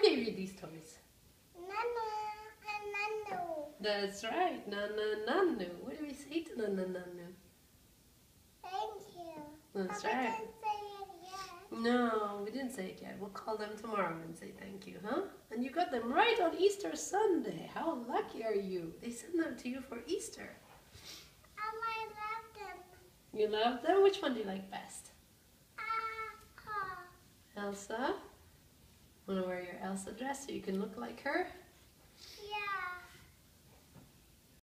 do you read these toys? Nana and Nanu. That's right. Nana Nanu. What do we say to Nana Nanu? Thank you. That's Papa right. didn't say it yet. No, we didn't say it yet. We'll call them tomorrow and say thank you, huh? And you got them right on Easter Sunday. How lucky are you? They sent them to you for Easter. I love them. You love them? Which one do you like best? Ah, Elsa? Want to wear your Elsa dress so you can look like her?